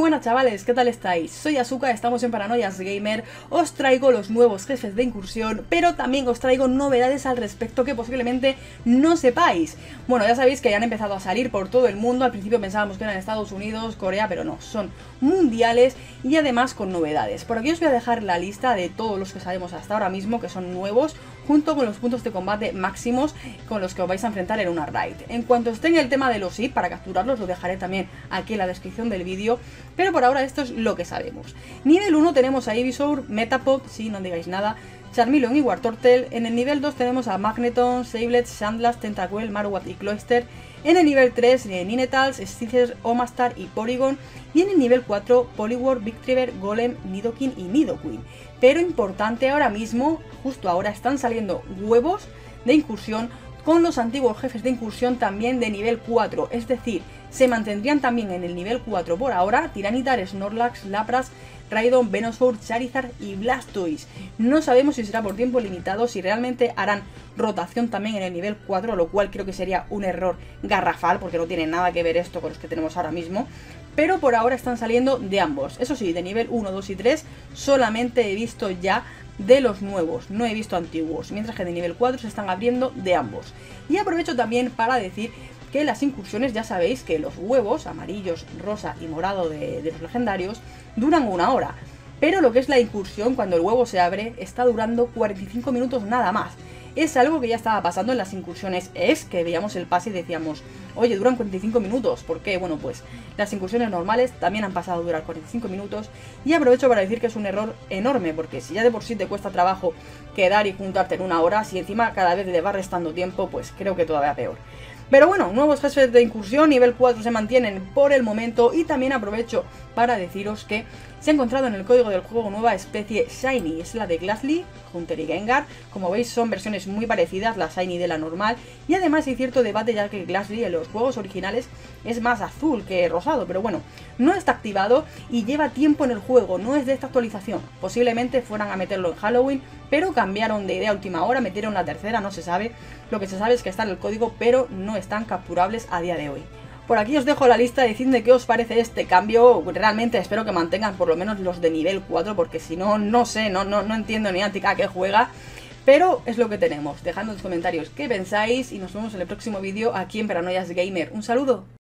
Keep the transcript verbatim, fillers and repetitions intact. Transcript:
buenas chavales, ¿qué tal estáis? Soy Asuka, estamos en Paranoias Gamer, os traigo los nuevos jefes de incursión, pero también os traigo novedades al respecto que posiblemente no sepáis. Bueno, ya sabéis que ya han empezado a salir por todo el mundo, al principio pensábamos que eran Estados Unidos, Corea, pero no, son mundiales y además con novedades. Por aquí os voy a dejar la lista de todos los que sabemos hasta ahora mismo, que son nuevos, junto con los puntos de combate máximos con los que os vais a enfrentar en una raid. En cuanto esté en el tema de los I P, para capturarlos lo dejaré también aquí en la descripción del vídeo, pero por ahora esto es lo que sabemos. Nivel uno tenemos a Ivysaur, Metapod, si no digáis nada, Charmeleon y Wartortle. En el nivel dos tenemos a Magneton, Sableye, Sandlash, Tentacuel, Marowak y Cloyster. En el nivel tres, eh, Ninetales, Stitcher, Omastar y Porygon. Y en el nivel cuatro, Poliwhirl, Victreever, Golem, Nidoking y Nidoqueen. Pero importante ahora mismo, justo ahora, están saliendo huevos de incursión con los antiguos jefes de incursión también de nivel cuatro, es decir, se mantendrían también en el nivel cuatro por ahora Tyranitar, Snorlax, Lapras, Raidon, Venusaur, Charizard y Blastoise. No sabemos si será por tiempo limitado, si realmente harán rotación también en el nivel cuatro, lo cual creo que sería un error garrafal porque no tiene nada que ver esto con los que tenemos ahora mismo. Pero por ahora están saliendo de ambos. Eso sí, de nivel uno, dos y tres solamente he visto ya de los nuevos, no he visto antiguos, mientras que de nivel cuatro se están abriendo de ambos. Y aprovecho también para decir que las incursiones, ya sabéis que los huevos amarillos, rosa y morado de, de los legendarios duran una hora, pero lo que es la incursión, cuando el huevo se abre, está durando cuarenta y cinco minutos nada más. Es algo que ya estaba pasando en las incursiones, es que veíamos el pase y decíamos, oye, duran cuarenta y cinco minutos, ¿por qué? Bueno, pues las incursiones normales también han pasado a durar cuarenta y cinco minutos, y aprovecho para decir que es un error enorme, porque si ya de por sí te cuesta trabajo quedar y juntarte en una hora, si encima cada vez le va restando tiempo, pues creo que todavía peor. Pero bueno, nuevos jefes de incursión, nivel cuatro se mantienen por el momento, y también aprovecho para deciros que se ha encontrado en el código del juego nueva especie Shiny, es la de Gastly, Hunter y Gengar. Como veis son versiones muy parecidas, la Shiny de la normal, y además hay cierto debate ya que Gastly en los juegos originales es más azul que rosado, pero bueno, no está activado y lleva tiempo en el juego, no es de esta actualización. Posiblemente fueran a meterlo en Halloween, pero cambiaron de idea a última hora, metieron la tercera, no se sabe. Lo que se sabe es que está en el código, pero no están capturables a día de hoy. Por aquí os dejo la lista, decidme qué os parece este cambio. Realmente espero que mantengan por lo menos los de nivel cuatro, porque si no, no sé, no, no, no entiendo ni a qué juega. Pero es lo que tenemos. Dejadme en los comentarios qué pensáis y nos vemos en el próximo vídeo aquí en Paranoias Gamer. Un saludo.